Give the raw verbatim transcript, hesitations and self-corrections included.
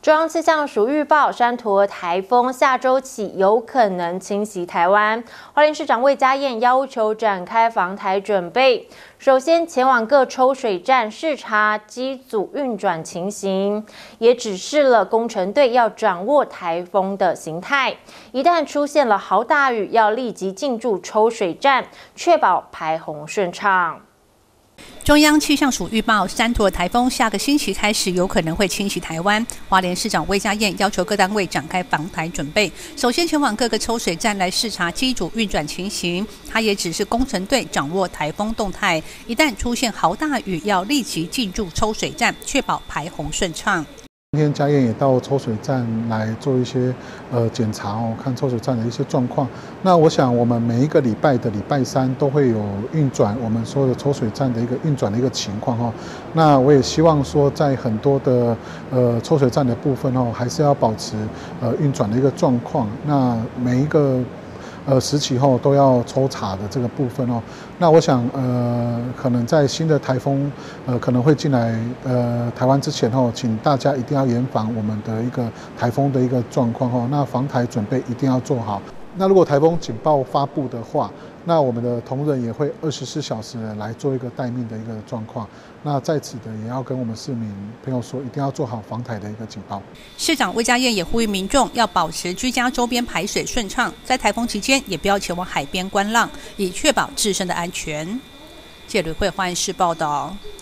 中央气象署预报，山陀台风下周起有可能侵袭台湾。花莲市长魏家燕要求展开防台准备，首先前往各抽水站视察机组运转情形，也指示了工程队要掌握台风的形态，一旦出现了豪大雨，要立即进驻抽水站，确保排洪顺畅。 中央气象署预报，山陀台风下个星期开始有可能会侵袭台湾。花莲市长魏家燕要求各单位展开防台准备，首先前往各个抽水站来视察机组运转情形。他也指示工程队掌握台风动态，一旦出现豪大雨，要立即进驻抽水站，确保排洪顺畅。 今天家燕也到抽水站来做一些呃检查哦，看抽水站的一些状况。那我想我们每一个礼拜的礼拜三都会有运转我们所有的抽水站的一个运转的一个情况哦。那我也希望说，在很多的呃抽水站的部分哦，还是要保持呃运转的一个状况。那每一个 呃，时期后都要抽查的这个部分哦，那我想呃，可能在新的台风呃可能会进来呃台湾之前哦，请大家一定要严防我们的一个台风的一个状况哦，那防台准备一定要做好。那如果台风警报发布的话，那我们的同仁也会二十四小时来做一个待命的一个状况。那在此的也要跟我们市民朋友说，一定要做好防台的一个警报。 市长魏家燕也呼吁民众要保持居家周边排水顺畅，在台风期间也不要前往海边观浪，以确保自身的安全。谢吕慧花莲市报道。